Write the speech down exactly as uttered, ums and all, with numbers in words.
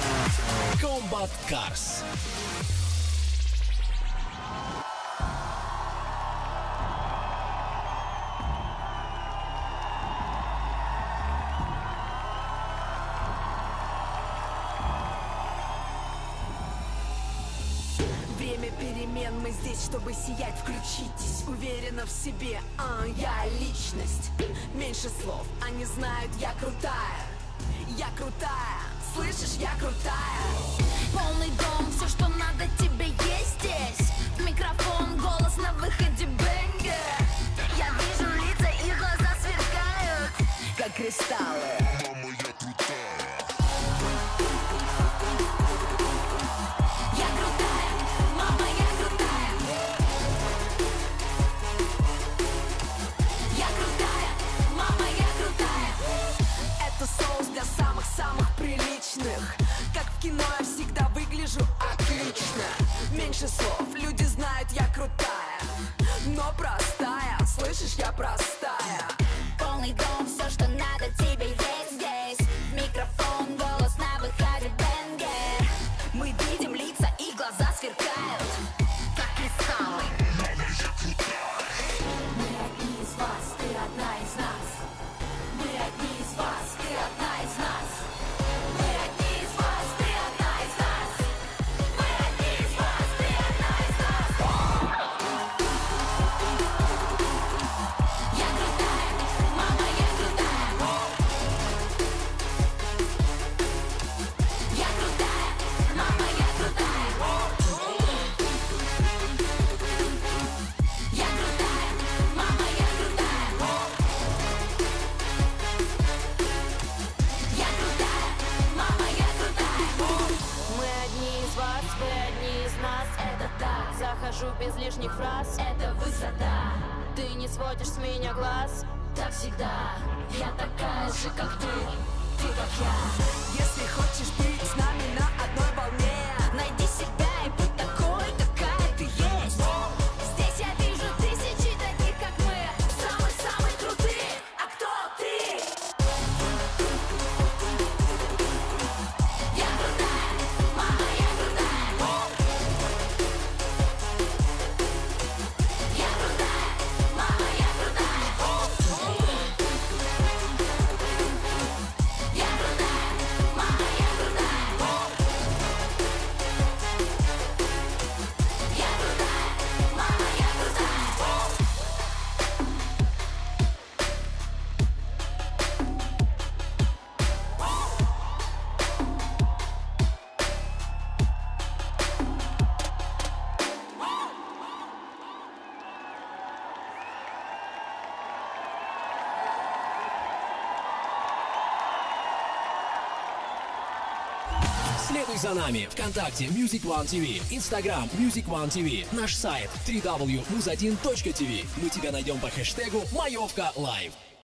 Combat Cars. Время перемен, мы здесь, чтобы сиять, включитесь. Уверена в себе, а, я личность. Меньше слов, они знают, я крутая. Я крутая, слышишь, я крутая. Полный дом, все, что надо тебе есть здесь. Микрофон, голос на выходе, бэнгер. Я вижу лица, их глаза сверкают, как кристаллы. Мама, я крутая. Я крутая, мама, я крутая. Я крутая, мама, я крутая. Это соус для самых-самых приличных. Как в кино я всегда выгляжу отлично. Меньше слов, люди знают, я крутая. Но простая, слышишь, я простая. Полный дом, все, что надо тебе есть здесь. Микрофон, голос на выходе, бэнгер. Мы видим лица, и глаза сверкают, как кристаллы. Мы одни из вас, ты одна из нас. Мы одни из вас, ты одна из нас. Мы одни из вас, ты одна из нас. Мы одни из вас, ты одна из нас. Я крутая, мама, я крутая. Я крутая, мама, я крутая. Я крутая, мама, я крутая. Я крутая, мама, я крутая. Мы одни из вас, вы одни из нас. Это так, Захожу без лишних фраз. это высота. Ты не сводишь с меня глаз. Так всегда, я такая же, как ты. Ты как я. Если хочешь быть с нами на одной волне, Найди себя и будь такой, какая ты есть. Здесь я вижу тысячи таких, как мы. Самых-самых крутых. А кто ты? Я крутая, мама, я крутая. Я крутая, мама, я крутая. Я крутая, мама, я крутая. Я крутая, мама, я крутая. Следуй за нами ВКонтакте Music One ти ви, Instagram Music One ти ви, наш сайт дабл ю дабл ю дабл ю точка муз один точка ти ви. Мы тебя найдем по хэштегу Маевка Лайв.